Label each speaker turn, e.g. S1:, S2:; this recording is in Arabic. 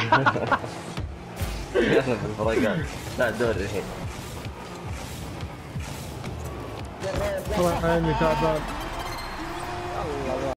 S1: يلا بالفرقات. لا دوري الحين.
S2: والله عيني تعبان.